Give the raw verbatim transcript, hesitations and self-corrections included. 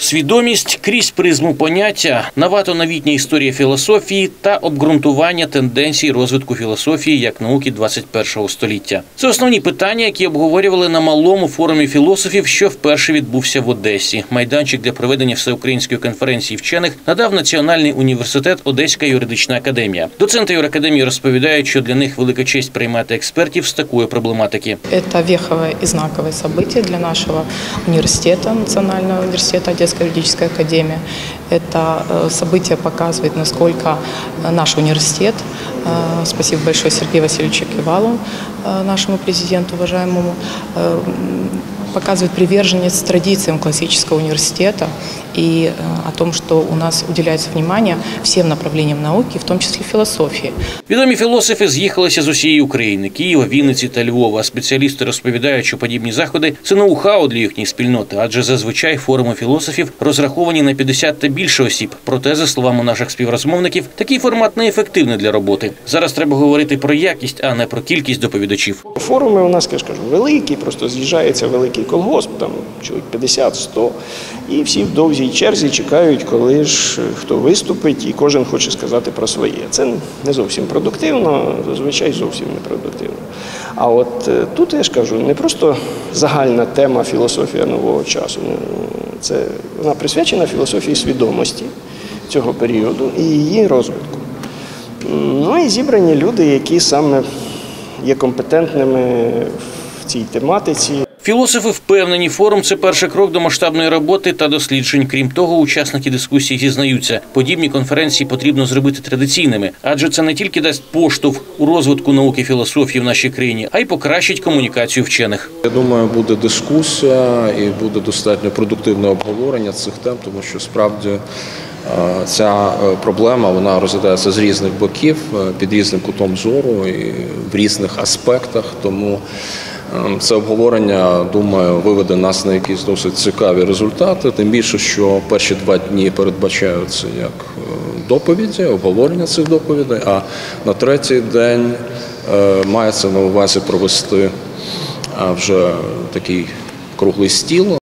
Свідомість крізь призму поняття, новато-новітня історія філософії та обґрунтування тенденцій розвитку філософії як науки двадцять першого століття. Це основні питання, які обговорювали на малому форумі філософів, що вперше відбувся в Одесі. Майданчик для проведення всеукраїнської конференції вчених надав Національний університет Одеська юридична академія. Доценти юракадемії розповідають, що для них велика честь приймати експертів з такої проблематики. Це вехове і знакове событие для нашого університету, Національного університету Одеська юридическая академия. Это событие показывает, насколько наш университет, спасибо большое Сергею Васильевичу Кивалу, нашему президенту уважаемому, показывает приверженность традициям классического университета и о том, что у нас уделяется внимание всем направлениям науки, в том числе философии. Відомі філософи з'їхалися з усієї України – Києва, Вінниці та Львова. Спеціалісти розповідають, що подібні заходи – це ноу-хау для їхньої спільноти, адже зазвичай форуми філософів розраховані на п'ятдесят та більше осіб. Проте, за словами наших співрозмовників, такий формат неефективний для роботи. Зараз треба говорити про якість, а не про кількість доповідачів. Форуми у нас, я ж кажу, великі, просто з'їжджається великий колгосп, там чоловік п'ятдесят-сто, і всі в довгій черзі чекають, коли ж хто виступить, і кожен хоче сказати про своє. Це не зовсім продуктивно, зазвичай зовсім не продуктивно. А от тут, я ж кажу, не просто загальна тема філософія нового часу, це вона присвячена філософії свідомості цього періоду і її розвитку. Ну і зібрані люди, які саме є компетентними в цій тематиці. Філософи впевнені, форум – це перший крок до масштабної роботи та досліджень. Крім того, учасники дискусії зізнаються, подібні конференції потрібно зробити традиційними, адже це не тільки дасть поштовх у розвитку науки філософії в нашій країні, а й покращить комунікацію вчених. Я думаю, буде дискусія і буде достатньо продуктивне обговорення цих тем, тому що справді ця проблема, вона розглядається з різних боків, під різним кутом зору і в різних аспектах, тому це обговорення, думаю, виведе нас на якісь досить цікаві результати, тим більше, що перші два дні передбачаються як доповіді, обговорення цих доповідей, а на третій день мається на увазі провести вже такий круглий стіл.